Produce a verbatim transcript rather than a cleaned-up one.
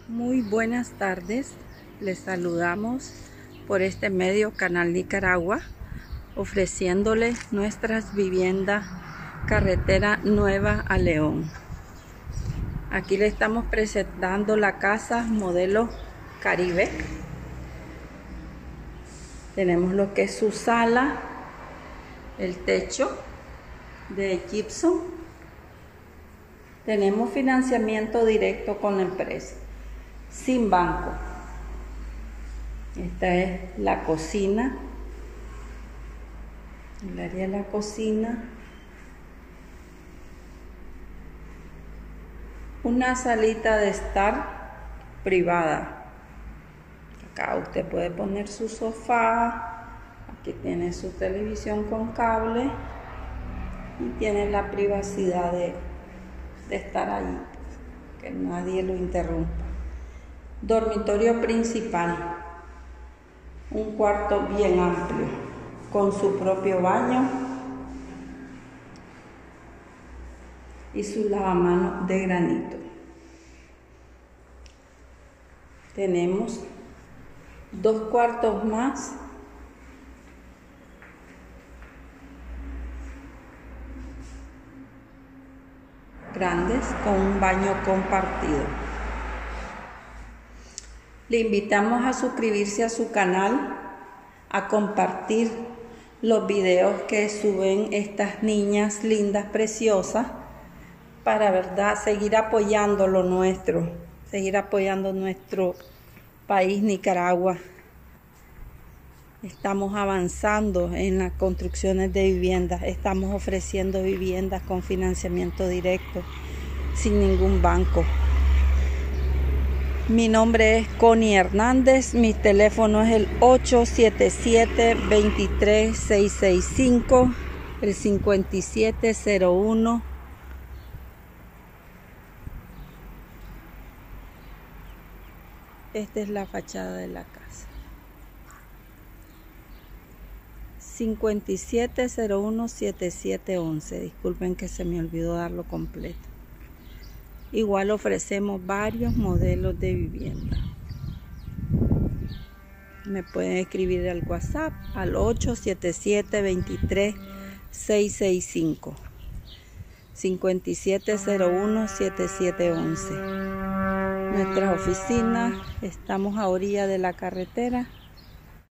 Muy buenas tardes, les saludamos por este medio Canal Nicaragua, ofreciéndole nuestras viviendas carretera Nueva a León. Aquí le estamos presentando la casa modelo Caribe. Tenemos lo que es su sala, el techo de gypsum. Tenemos financiamiento directo con la empresa, sin banco. Esta es la cocina, el área de la cocina. Una salita de estar privada. Acá usted puede poner su sofá. Aquí tiene su televisión con cable y tiene la privacidad de, de estar allí, que nadie lo interrumpa. Dormitorio principal, un cuarto bien amplio con su propio baño y su lavamanos de granito. Tenemos dos cuartos más grandes con un baño compartido. Le invitamos a suscribirse a su canal, a compartir los videos que suben estas niñas lindas, preciosas, para verdad seguir apoyando lo nuestro, seguir apoyando nuestro país Nicaragua. Estamos avanzando en las construcciones de viviendas, estamos ofreciendo viviendas con financiamiento directo, sin ningún banco. Mi nombre es Connie Hernández, mi teléfono es el ocho siete siete, dos tres, seis seis cinco, el cincuenta y siete cero uno. Esta es la fachada de la casa. cincuenta y siete cero uno, setenta y siete once. Disculpen que se me olvidó darlo completo. Igual ofrecemos varios modelos de vivienda. Me pueden escribir al WhatsApp al ocho siete siete, dos tres, seis seis cinco, cincuenta y siete cero uno, setenta y siete once. Nuestras oficinas, estamos a orilla de la carretera.